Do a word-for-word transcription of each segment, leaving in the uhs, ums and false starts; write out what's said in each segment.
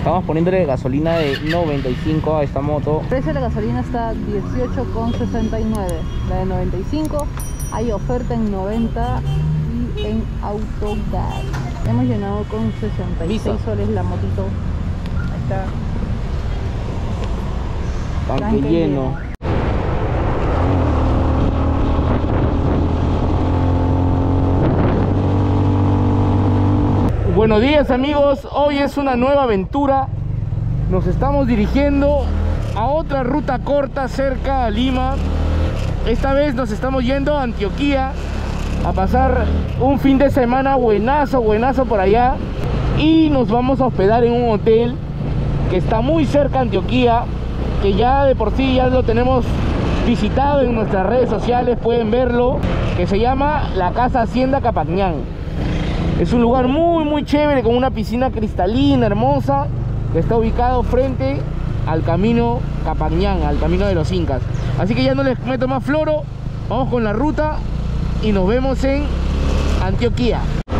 Estamos poniéndole gasolina de noventa y cinco a esta moto. El precio de la gasolina está dieciocho con sesenta y nueve. La de noventa y cinco hay oferta en noventa y en Autogas. Hemos llenado con sesenta y seis soles la motito. Ahí está. Tanque, Tanque lleno. lleno. Buenos días amigos, hoy es una nueva aventura. Nos estamos dirigiendo a otra ruta corta cerca a Lima. Esta vez nos estamos yendo a Antioquia a pasar un fin de semana buenazo, buenazo por allá. Y nos vamos a hospedar en un hotel que está muy cerca a Antioquia, que ya de por sí ya lo tenemos visitado en nuestras redes sociales, pueden verlo, que se llama la Casa Hacienda Capacñán. Es un lugar muy muy chévere, con una piscina cristalina hermosa, que está ubicado frente al camino Capacñán, al camino de los Incas. Así que ya no les meto más floro, vamos con la ruta y nos vemos en Antioquia.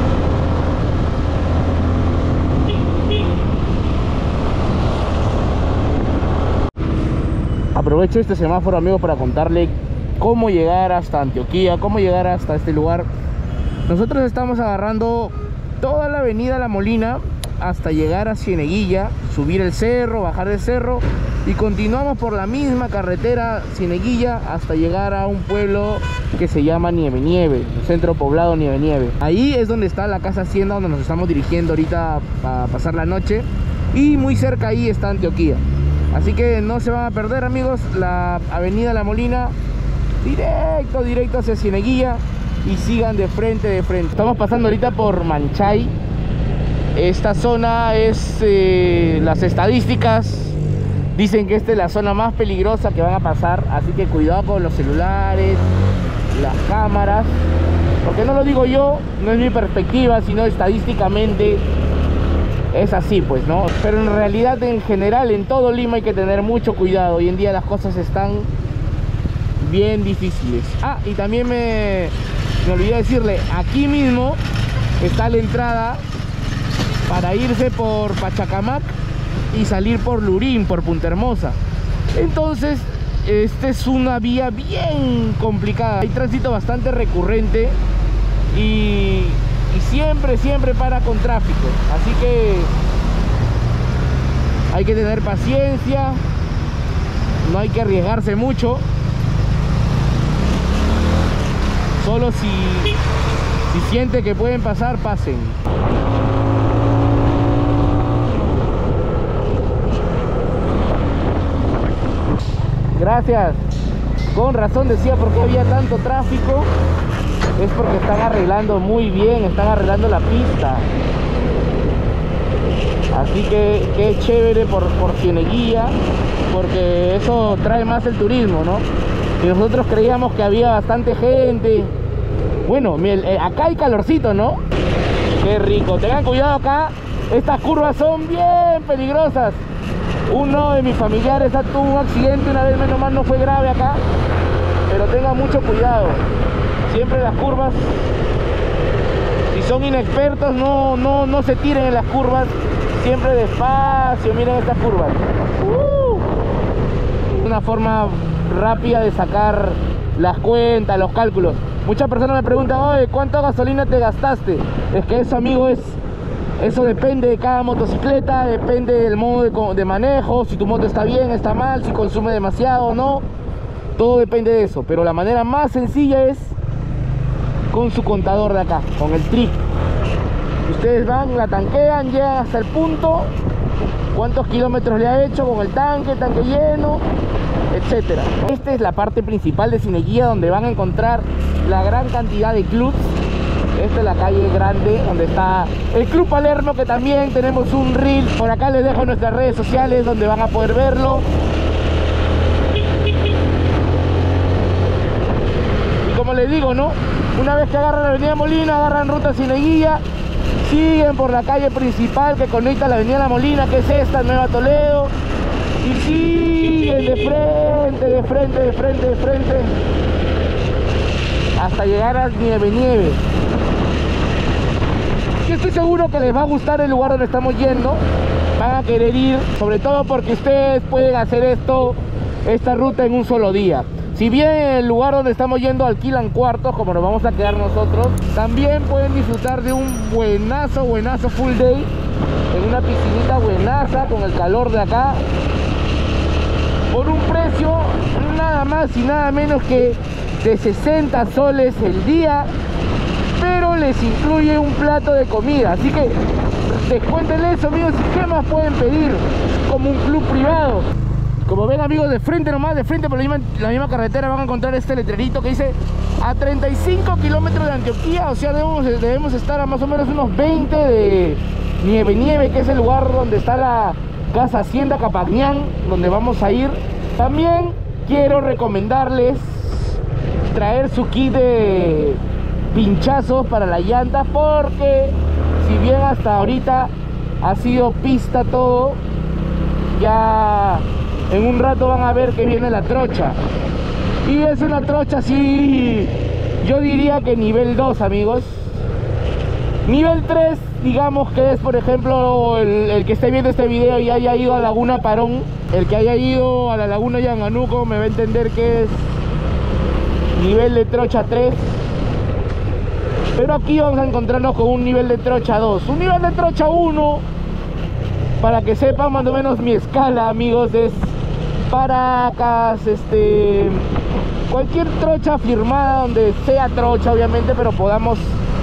Aprovecho este semáforo, amigos, para contarle cómo llegar hasta Antioquia, cómo llegar hasta este lugar. Nosotros estamos agarrando toda la avenida La Molina hasta llegar a Cieneguilla, subir el cerro, bajar el cerro y continuamos por la misma carretera Cieneguilla hasta llegar a un pueblo que se llama Nieve Nieve, el centro poblado Nieve Nieve. Ahí es donde está la Casa Hacienda, donde nos estamos dirigiendo ahorita a pasar la noche, y muy cerca ahí está Antioquia. Así que no se van a perder, amigos, la avenida La Molina, directo, directo hacia Cieneguilla. Y sigan de frente, de frente. Estamos pasando ahorita por Manchay. Esta zona es, eh, las estadísticas dicen que esta es la zona más peligrosa que van a pasar. Así que cuidado con los celulares, las cámaras. Porque no lo digo yo, no es mi perspectiva, sino estadísticamente es así, pues, ¿no? Pero en realidad, en general, en todo Lima hay que tener mucho cuidado. Hoy en día las cosas están bien difíciles. Ah, y también me... Me olvidé decirle, aquí mismo está la entrada para irse por Pachacamac y salir por Lurín, por Punta Hermosa. Entonces, esta es una vía bien complicada. Hay tránsito bastante recurrente y, y siempre, siempre para con tráfico. Así que hay que tener paciencia, no hay que arriesgarse mucho. Solo si, si siente que pueden pasar, pasen. Gracias. Con razón decía por qué había tanto tráfico. Es porque están arreglando muy bien, están arreglando la pista. Así que qué chévere por, por Cieneguilla, porque eso trae más el turismo, ¿no? Y nosotros creíamos que había bastante gente. Bueno, acá hay calorcito, ¿no? Qué rico. Tengan cuidado acá. Estas curvas son bien peligrosas. Uno de mis familiares tuvo un accidente una vez, menos mal no fue grave acá. Pero tengan mucho cuidado. Siempre las curvas, si son inexpertos, no, no, no se tiren en las curvas. Siempre despacio. Miren estas curvas. Uh, una forma rápida de sacar las cuentas, los cálculos. Muchas personas me preguntan, oye, ¿cuánta gasolina te gastaste? Es que eso, amigo, es eso depende de cada motocicleta, depende del modo de, de manejo, si tu moto está bien, está mal, si consume demasiado o no. Todo depende de eso, pero la manera más sencilla es con su contador de acá, con el trip. Ustedes van, la tanquean, llegan hasta el punto, cuántos kilómetros le ha hecho con el tanque, tanque lleno, etcétera. Esta es la parte principal de Cieneguilla, donde van a encontrar la gran cantidad de clubs. Esta es la calle grande donde está el Club Palermo, que también tenemos un reel. Por acá les dejo nuestras redes sociales donde van a poder verlo. Y como les digo, ¿no? Una vez que agarran la avenida Molina, agarran ruta Cieneguilla, siguen por la calle principal que conecta la avenida La Molina, que es esta, Nueva Toledo, y siguen de frente, de frente, de frente, de frente, hasta llegar a Nieve Nieve. Yo estoy seguro que les va a gustar el lugar donde estamos yendo. van a querer ir, sobre todo porque ustedes pueden hacer esto, esta ruta en un solo día. Si bien en el lugar donde estamos yendo alquilan cuartos, como nos vamos a quedar nosotros, también pueden disfrutar de un buenazo, buenazo full day, en una piscinita buenaza, con el calor de acá, por un precio nada más y nada menos que de sesenta soles el día, pero les incluye un plato de comida, así que descuéntenle eso, amigos. ¿Qué más pueden pedir? Como un club privado. Como ven, amigos, de frente nomás, de frente por la misma, la misma carretera van a encontrar este letrerito que dice a treinta y cinco kilómetros de Antioquia. O sea, debemos, debemos estar a más o menos unos veinte de Nieve Nieve, que es el lugar donde está la Casa Hacienda Capagnián, donde vamos a ir. También quiero recomendarles traer su kit de pinchazos para las llantas, porque si bien hasta ahorita ha sido pista todo, ya en un rato van a ver que viene la trocha, y es una trocha así, yo diría que nivel dos, amigos. Nivel tres, digamos que es, por ejemplo, el, el que esté viendo este video y haya ido a Laguna Parón, el que haya ido a la Laguna Yanganuco me va a entender que es nivel de trocha tres. Pero aquí vamos a encontrarnos con un nivel de trocha dos. Un nivel de trocha uno, para que sepan más o menos mi escala, amigos, es Paracas, este, cualquier trocha firmada donde sea trocha, obviamente, pero podamos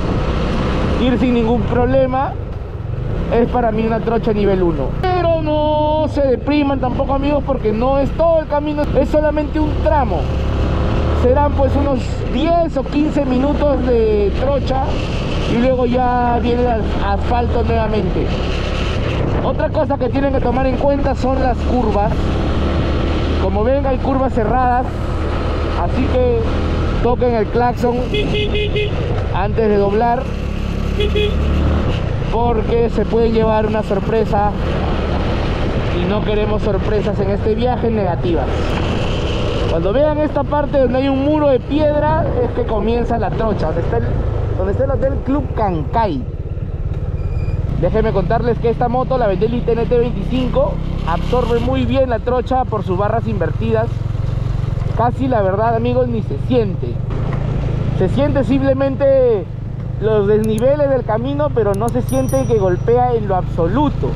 ir sin ningún problema. Es para mí una trocha nivel uno. Pero no se depriman tampoco, amigos, porque no es todo el camino, es solamente un tramo. Serán pues unos diez o quince minutos de trocha y luego ya viene el asfalto nuevamente. Otra cosa que tienen que tomar en cuenta son las curvas. Como ven, hay curvas cerradas, así que toquen el claxon antes de doblar, porque se pueden llevar una sorpresa y no queremos sorpresas en este viaje negativas. Cuando vean esta parte donde hay un muro de piedra, es que comienza la trocha, donde está el, donde está el Hotel Club Cancay. Déjenme contarles que esta moto, la Benelli T N T veinticinco, absorbe muy bien la trocha por sus barras invertidas. Casi, la verdad, amigos, ni se siente. Se siente simplemente los desniveles del camino, pero no se siente que golpea en lo absoluto.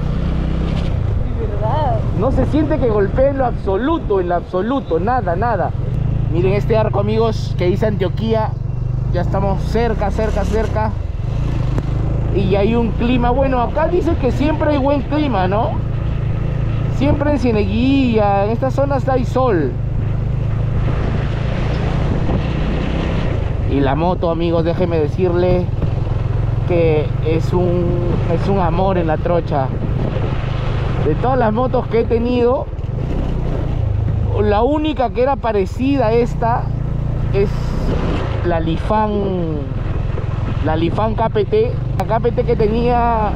No se siente que golpee en lo absoluto, en lo absoluto, nada, nada. Miren este arco, amigos, que dice Antioquia. Ya estamos cerca, cerca, cerca. Y hay un clima bueno. Acá dice que siempre hay buen clima, ¿no? Siempre en Cieneguilla, en estas zonas hay sol. Y la moto, amigos, déjenme decirle que es un, es un amor en la trocha. De todas las motos que he tenido, la única que era parecida a esta es la Lifan, la Lifan K P T. La K P T que tenía,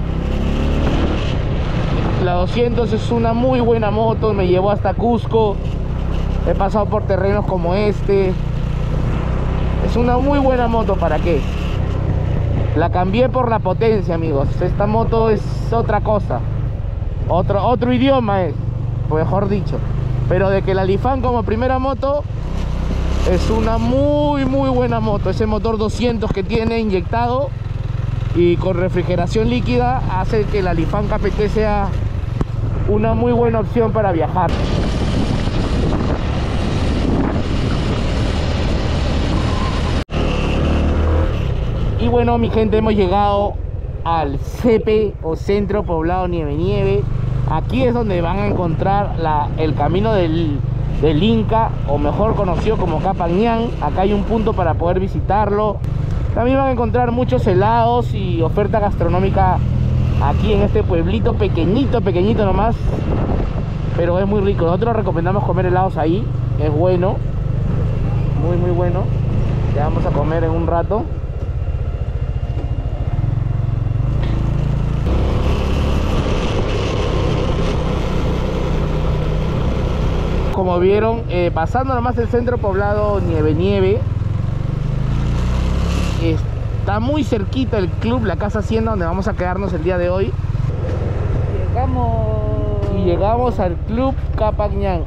la doscientos, es una muy buena moto, me llevó hasta Cusco, he pasado por terrenos como este. Es una muy buena moto, ¿para qué? La cambié por la potencia, amigos. Esta moto es otra cosa. Otro, otro idioma es, mejor dicho. Pero de que la Lifan como primera moto es una muy muy buena moto. Ese motor doscientos que tiene inyectado y con refrigeración líquida hace que la Lifan K P T sea una muy buena opción para viajar. Y bueno, mi gente, hemos llegado al C P o Centro Poblado Nieve Nieve. Aquí es donde van a encontrar la, el camino del, del Inca, o mejor conocido como Capagnián. Acá hay un punto para poder visitarlo. También van a encontrar muchos helados y oferta gastronómica aquí en este pueblito pequeñito, pequeñito nomás, pero es muy rico. Nosotros recomendamos comer helados ahí, es bueno, muy muy bueno. Ya vamos a comer en un rato. Como vieron, eh, pasando nomás el centro poblado Nieve Nieve, está muy cerquita el club, la Casa Hacienda, donde vamos a quedarnos el día de hoy. ¡Vamos! Y llegamos al Club Capacñán.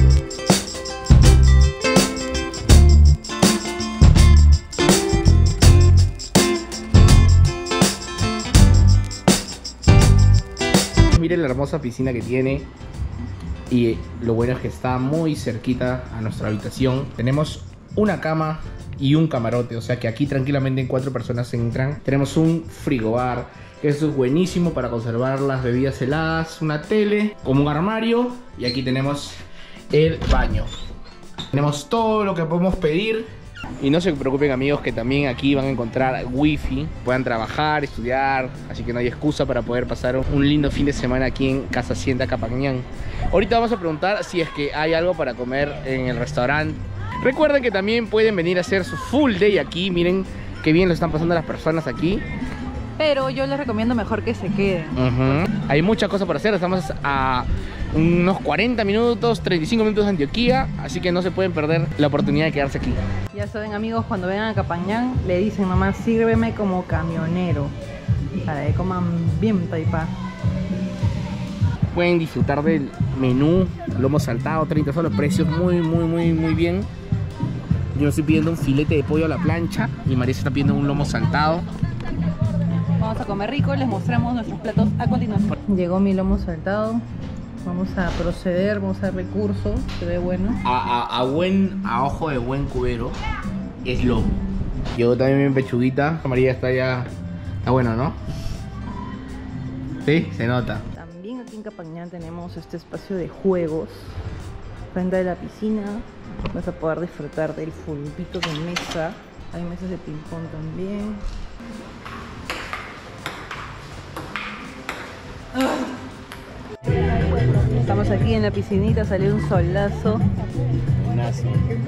Miren la hermosa piscina que tiene. Y lo bueno es que está muy cerquita a nuestra habitación. Tenemos una cama y un camarote, o sea que aquí tranquilamente en cuatro personas entran. Tenemos un frigobar, que eso es buenísimo para conservar las bebidas heladas. Una tele, como un armario. Y aquí tenemos el baño. Tenemos todo lo que podemos pedir. Y no se preocupen, amigos, que también aquí van a encontrar wifi. Puedan trabajar, estudiar. Así que no hay excusa para poder pasar un lindo fin de semana aquí en Casa Hacienda Capacñán. Ahorita vamos a preguntar si es que hay algo para comer en el restaurante. Recuerden que también pueden venir a hacer su full day aquí. Miren qué bien lo están pasando las personas aquí. Pero yo les recomiendo mejor que se queden. Uh-huh. Hay muchas cosas por hacer. Estamos a unos cuarenta minutos, treinta y cinco minutos de Antioquia. Así que no se pueden perder la oportunidad de quedarse aquí. Ya saben, amigos, cuando vengan a Capacñán le dicen: mamá, sírveme como camionero, para que coman bien taipá. Pueden disfrutar del menú lomo saltado, treinta soles, precios muy, muy, muy, muy bien. Yo estoy pidiendo un filete de pollo a la plancha y María se está pidiendo un lomo saltado. Vamos a comer rico, les mostramos nuestros platos a continuación. Llegó mi lomo saltado. Vamos a proceder, vamos a recurso, se ve bueno. A, a, a buen, a ojo de buen cubero es lomo. Llegó también mi pechuguita. María está ya, está bueno, ¿no? Sí, se nota. También aquí en Capacñán tenemos este espacio de juegos frente a la piscina. Vas a poder disfrutar del fulbito de mesa. Hay mesas de ping pong también. Estamos aquí en la piscinita, salió un solazo. Buenazo.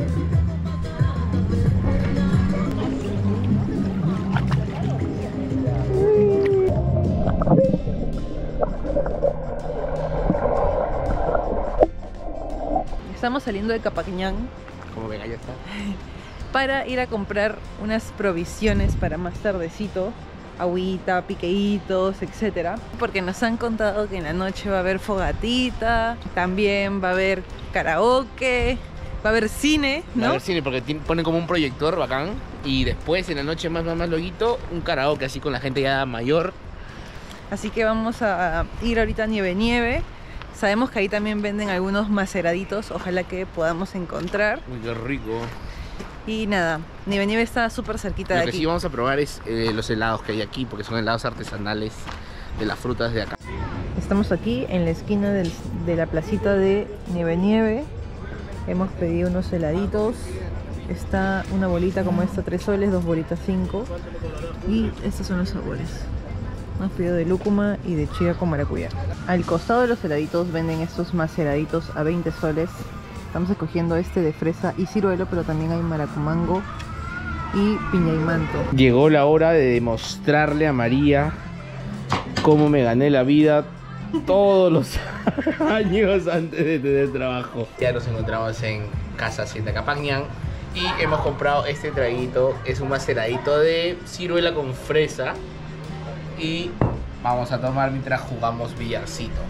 Estamos saliendo de Capacñán. Como ven, ahí está. Para ir a comprar unas provisiones para más tardecito. Agüita, piqueitos, etcétera. Porque nos han contado que en la noche va a haber fogatita, también va a haber karaoke, va a haber cine, ¿no? Va a haber cine porque ponen como un proyector bacán. Y después en la noche más, más, más loguito, un karaoke así con la gente ya mayor. Así que vamos a ir ahorita a Nieve Nieve. Sabemos que ahí también venden algunos maceraditos, ojalá que podamos encontrar. Uy, qué rico. Y nada, Nieve Nieve está súper cerquita de aquí. Lo que sí vamos a probar es eh, los helados que hay aquí, porque son helados artesanales de las frutas de acá. Estamos aquí en la esquina del, de la placita de Nieve Nieve. Hemos pedido unos heladitos. Está una bolita como esta, tres soles, dos bolitas, cinco. Y estos son los sabores. Hemos pedido de lúcuma y de chía con maracuyá. Al costado de los heladitos venden estos maceraditos a veinte soles. Estamos escogiendo este de fresa y ciruelo, pero también hay maracumango y piña y manto. Llegó la hora de demostrarle a María cómo me gané la vida todos los años antes de tener trabajo. Ya nos encontramos en Casa Hacienda Capacñán y hemos comprado este traguito. Es un maceradito de ciruela con fresa y vamos a tomar mientras jugamos billarcito.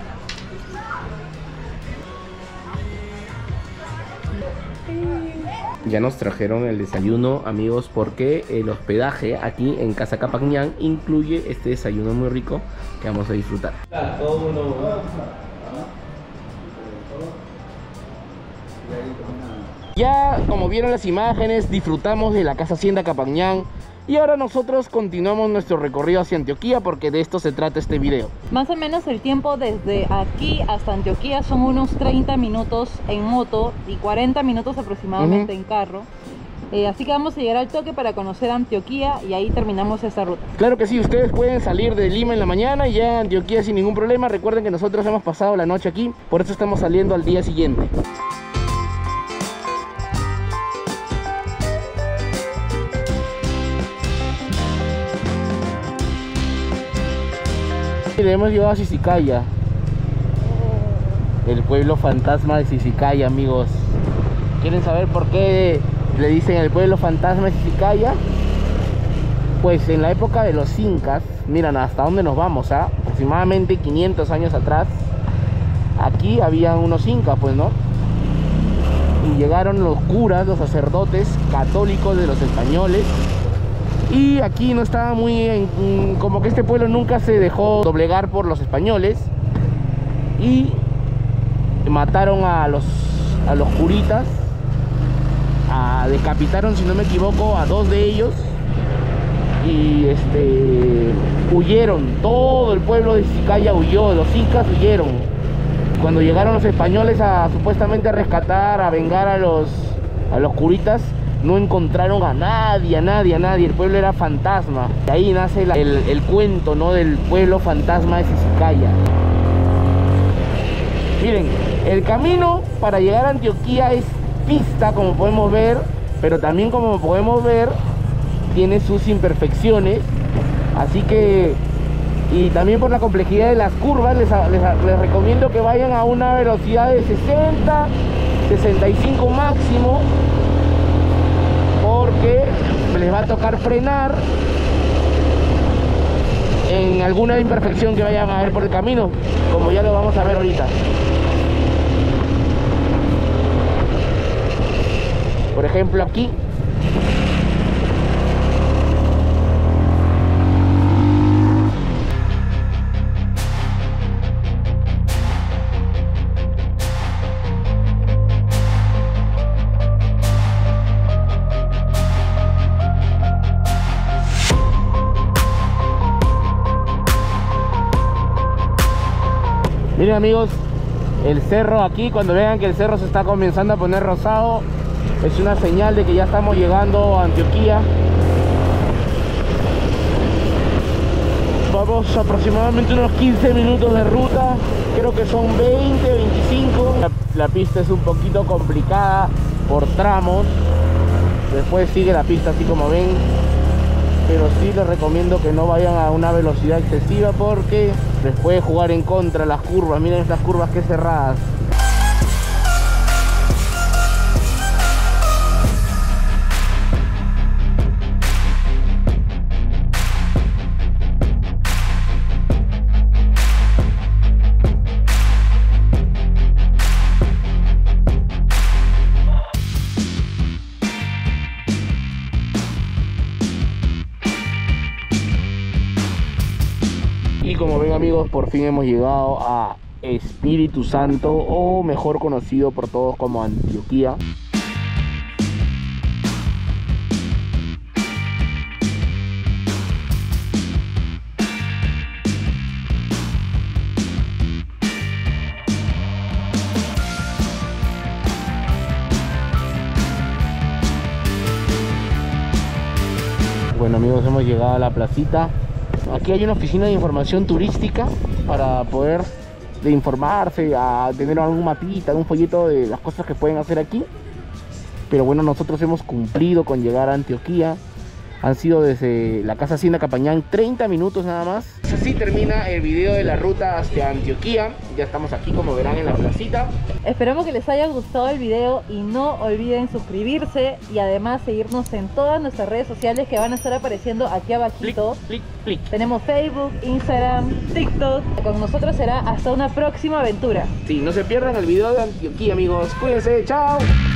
Ya nos trajeron el desayuno, amigos, porque el hospedaje aquí en Casa Capacñán incluye este desayuno muy rico que vamos a disfrutar. Ya, como vieron las imágenes, disfrutamos de la Casa Hacienda Capacñán. Y ahora nosotros continuamos nuestro recorrido hacia Antioquia, porque de esto se trata este video. Más o menos el tiempo desde aquí hasta Antioquia son unos treinta minutos en moto y cuarenta minutos aproximadamente uh-huh. en carro. Eh, así que vamos a llegar al toque para conocer Antioquia y ahí terminamos esta ruta. Claro que sí, ustedes pueden salir de Lima en la mañana y llegan a Antioquia sin ningún problema. Recuerden que nosotros hemos pasado la noche aquí, por eso estamos saliendo al día siguiente. Le hemos llegado a Sisicaya, el pueblo fantasma de Sisicaya, amigos. ¿Quieren saber por qué le dicen el pueblo fantasma de Sisicaya? Pues en la época de los incas, miran hasta dónde nos vamos, ¿ah? Aproximadamente quinientos años atrás, aquí había unos incas, pues, ¿no? Y llegaron los curas, los sacerdotes católicos de los españoles, y aquí no estaba muy en, como que este pueblo nunca se dejó doblegar por los españoles, y mataron a los a los curitas, a, decapitaron, si no me equivoco, a dos de ellos, y este huyeron. Todo el pueblo de Sicaya huyó, los incas huyeron. Cuando llegaron los españoles a supuestamente a rescatar, a vengar a los a los curitas, no encontraron a nadie, a nadie, a nadie. El pueblo era fantasma. De ahí nace la, el, el cuento, ¿no?, del pueblo fantasma de Sicaya. Miren, el camino para llegar a Antioquia es pista, como podemos ver, pero también, como podemos ver, tiene sus imperfecciones. Así que, y también por la complejidad de las curvas, les, les, les recomiendo que vayan a una velocidad de sesenta, sesenta y cinco máximo, porque les va a tocar frenar en alguna imperfección que vayan a ver por el camino, como ya lo vamos a ver ahorita. Por ejemplo, aquí miren, amigos, el cerro aquí, cuando vean que el cerro se está comenzando a poner rosado, es una señal de que ya estamos llegando a Antioquia. Vamos aproximadamente unos quince minutos de ruta, creo que son veinte, veinticinco. La, la pista es un poquito complicada por tramos, después sigue la pista así como ven, pero sí les recomiendo que no vayan a una velocidad excesiva porque les puede jugar en contra las curvas. Miren estas curvas que cerradas. Y como ven, amigos, por fin hemos llegado a Espíritu Santo, o mejor conocido por todos como Antioquia. Bueno, amigos, hemos llegado a la placita. Aquí hay una oficina de información turística para poder de informarse, a tener algún mapita, un folleto de las cosas que pueden hacer aquí. Pero bueno, nosotros hemos cumplido con llegar a Antioquia. Han sido desde la Casa Hacienda Capañán treinta minutos nada más. Así termina el video de la ruta hacia Antioquia. Ya estamos aquí, como verán, en la placita. Esperamos que les haya gustado el video y no olviden suscribirse y además seguirnos en todas nuestras redes sociales que van a estar apareciendo aquí abajito. Clic, clic, clic. Tenemos Facebook, Instagram, TikTok. Con nosotros será hasta una próxima aventura. Sí, no se pierdan el video de Antioquia, amigos. Cuídense, chao.